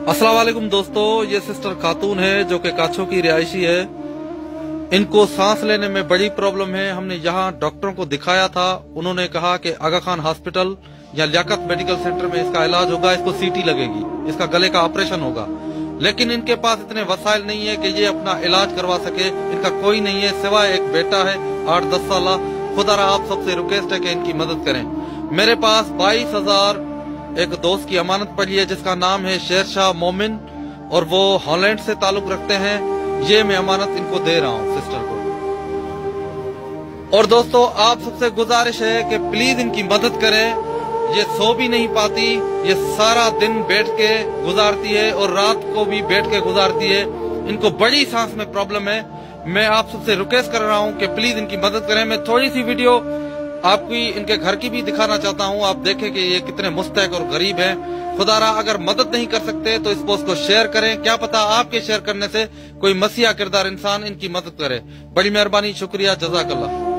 अस्सलाम वालेकुम दोस्तों, ये सिस्टर खातून है जो कि काछो की रिहायशी है। इनको सांस लेने में बड़ी प्रॉब्लम है। हमने यहाँ डॉक्टरों को दिखाया था, उन्होंने कहा कि आगा खान हॉस्पिटल या लियाकत मेडिकल सेंटर में इसका इलाज होगा, इसको सीटी लगेगी, इसका गले का ऑपरेशन होगा। लेकिन इनके पास इतने वसाइल नहीं है कि ये अपना इलाज करवा सके। इनका कोई नहीं है सिवाय एक बेटा है 8-10 साल। खुदा आप सबसे रिक्वेस्ट है कि इनकी मदद करें। मेरे पास 22,000 एक दोस्त की अमानत पड़ी है जिसका नाम है शेरशाह मोमिन और वो हॉलैंड से ताल्लुक रखते हैं। ये मैं अमानत इनको दे रहा हूँ सिस्टर को। और दोस्तों आप सबसे गुजारिश है कि प्लीज इनकी मदद करें। ये सो भी नहीं पाती, ये सारा दिन बैठ के गुजारती है और रात को भी बैठ के गुजारती है। इनको बड़ी सांस में प्रॉब्लम है। मैं आप सबसे रिक्वेस्ट कर रहा हूँ कि प्लीज इनकी मदद करें। मैं थोड़ी सी वीडियो आपकी इनके घर की भी दिखाना चाहता हूँ, आप देखें कि ये कितने मुस्तहक और गरीब हैं। खुदारा अगर मदद नहीं कर सकते तो इस पोस्ट को शेयर करें, क्या पता आपके शेयर करने से कोई मसीहा किरदार इंसान इनकी मदद करे। बड़ी मेहरबानी, शुक्रिया, जज़ाकल्लाह।